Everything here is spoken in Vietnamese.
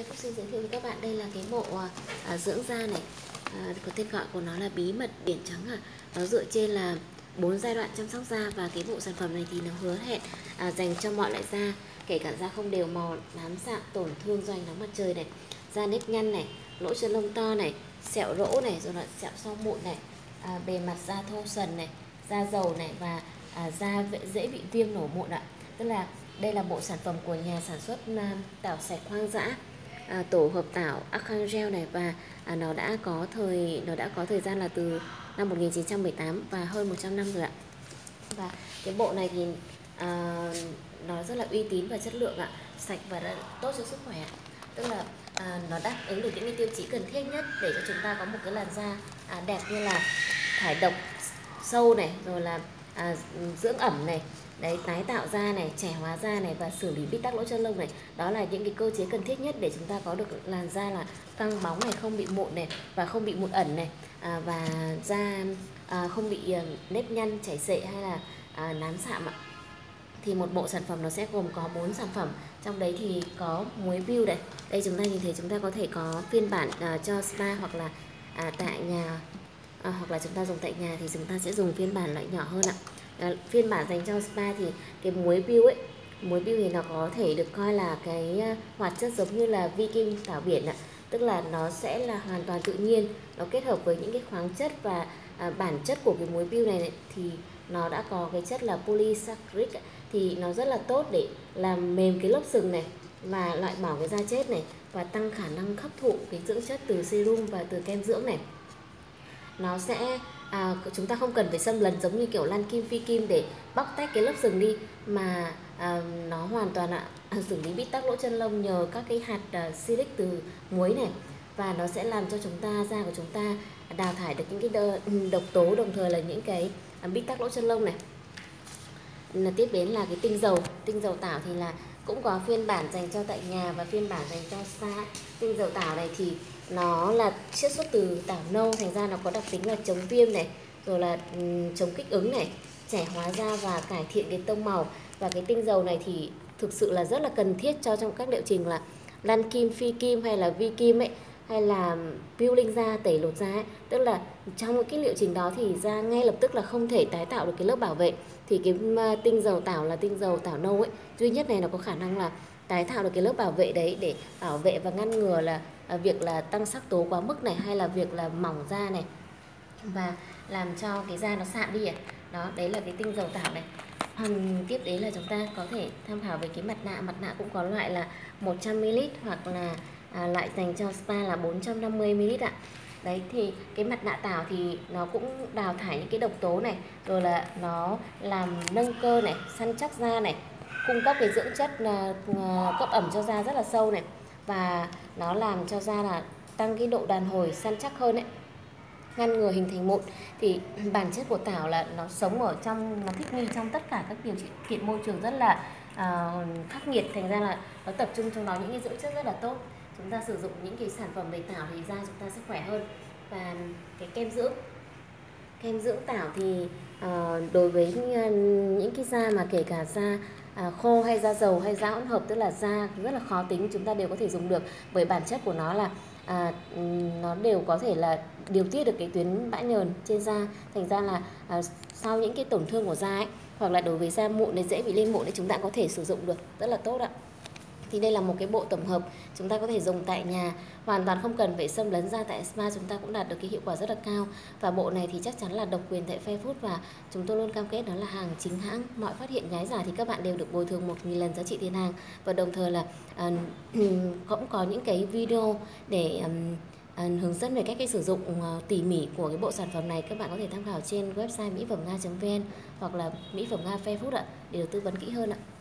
Phúc xin giới thiệu với các bạn đây là cái bộ dưỡng da này. Có tên gọi của nó là Bí mật biển trắng. Nó dựa trên là 4 giai đoạn chăm sóc da, và cái bộ sản phẩm này thì nó hứa hẹn dành cho mọi loại da, kể cả da không đều màu, nám sạm, tổn thương do ánh nắng mặt trời này, da nếp nhăn này, lỗ chân lông to này, sẹo rỗ này, rồi là sẹo sau mụn này, bề mặt da thô sần này, da dầu này, và da dễ bị viêm nổi mụn ạ. Tức là đây là bộ sản phẩm của nhà sản xuất tảo sạch hoang dã, tổ hợp tảo Archangel này, và nó đã có thời gian là từ năm 1918 và hơn 100 năm rồi ạ. Và cái bộ này thì nó rất là uy tín và chất lượng ạ, sạch và tốt cho sức khỏe. Tức là nó đáp ứng được những cái tiêu chí cần thiết nhất để cho chúng ta có một cái làn da đẹp, như là thải độc sâu này, rồi là dưỡng ẩm này, đấy, tái tạo da này, trẻ hóa da này, và xử lý bít tắc lỗ chân lông này. Đó là những cái cơ chế cần thiết nhất để chúng ta có được làn da là căng bóng này, không bị mụn này, và không bị mụn ẩn này, và da không bị nếp nhăn, chảy xệ hay là nám sạm ạ. Thì một bộ sản phẩm nó sẽ gồm có 4 sản phẩm. Trong đấy thì có muối Bill này. Đây chúng ta nhìn thấy, chúng ta có thể có phiên bản cho spa hoặc là tại nhà, hoặc là chúng ta dùng tại nhà thì chúng ta sẽ dùng phiên bản loại nhỏ hơn ạ. Phiên bản dành cho spa thì cái muối Bill ấy, muối Bill thì nó có thể được coi là cái hoạt chất giống như là vi kim tảo biển ạ. Tức là nó sẽ là hoàn toàn tự nhiên, nó kết hợp với những cái khoáng chất và bản chất của cái muối Bill này thì nó đã có cái chất là polysaccharide, thì nó rất là tốt để làm mềm cái lớp sừng này, và loại bỏ cái da chết này, và tăng khả năng hấp thụ cái dưỡng chất từ serum và từ kem dưỡng này. Nó sẽ chúng ta không cần phải xâm lấn giống như kiểu lan kim phi kim để bóc tách cái lớp sừng đi, mà nó hoàn toàn xử lý bít tắc lỗ chân lông nhờ các cái hạt silic từ muối này, và nó sẽ làm cho da của chúng ta đào thải được những cái độc tố, đồng thời là những cái bít tắc lỗ chân lông này. Tiếp đến là cái tinh dầu tảo thì là cũng có phiên bản dành cho tại nhà và phiên bản dành cho spa. Tinh dầu tảo này thì nó là chiết xuất từ tảo nâu, thành ra nó có đặc tính là chống viêm này, rồi là chống kích ứng này, trẻ hóa da và cải thiện cái tông màu. Và cái tinh dầu này thì thực sự là rất là cần thiết cho trong các liệu trình là lan kim, phi kim hay là vi kim ấy, hay là peeling da, tẩy lột da ấy. Tức là trong cái liệu trình đó thì da ngay lập tức là không thể tái tạo được cái lớp bảo vệ, thì cái tinh dầu tảo là tinh dầu tảo nâu ấy, duy nhất này nó có khả năng là tái tạo được cái lớp bảo vệ đấy, để bảo vệ và ngăn ngừa là việc là tăng sắc tố quá mức này, hay là việc là mỏng da này, và làm cho cái da nó sạm đi. Đó, đấy là cái tinh dầu tảo này. Tiếp đến là chúng ta có thể tham khảo về cái mặt nạ cũng có loại là 100ml hoặc là loại dành cho spa là 450ml ạ. Đấy, thì cái mặt nạ tảo thì nó cũng đào thải những cái độc tố này, rồi là nó làm nâng cơ này, săn chắc da này, cung cấp cái dưỡng chất cấp ẩm cho da rất là sâu này, và nó làm cho da là tăng cái độ đàn hồi, săn chắc hơn ấy, ngăn ngừa hình thành mụn. Thì bản chất của tảo là nó sống ở trong, nó thích nghi trong tất cả các điều kiện môi trường rất là khắc nghiệt, thành ra là nó tập trung trong đó những cái dưỡng chất rất là tốt. Chúng ta sử dụng những cái sản phẩm về tảo thì da chúng ta sẽ khỏe hơn. Và cái kem dưỡng tảo thì đối với những cái da mà kể cả da khô hay da dầu hay da hỗn hợp, tức là da rất là khó tính, chúng ta đều có thể dùng được, bởi bản chất của nó là nó đều có thể là điều tiết được cái tuyến bã nhờn trên da, thành ra là sau những cái tổn thương của da ấy, hoặc là đối với da mụn này, dễ bị lên mụn, thì chúng ta có thể sử dụng được rất là tốt ạ. Thì đây là một cái bộ tổng hợp chúng ta có thể dùng tại nhà, hoàn toàn không cần phải xâm lấn ra tại spa, chúng ta cũng đạt được cái hiệu quả rất là cao. Và bộ này thì chắc chắn là độc quyền tại Fairfood, và chúng tôi luôn cam kết đó là hàng chính hãng. Mọi phát hiện nhái giả thì các bạn đều được bồi thường 1.000 lần giá trị tiền hàng, và đồng thời là cũng có những cái video để hướng dẫn về cách sử dụng tỉ mỉ của cái bộ sản phẩm này. Các bạn có thể tham khảo trên website mỹphẩmnga.vn hoặc là Mỹ Phẩm Nga Fairfood ạ, để được tư vấn kỹ hơn ạ.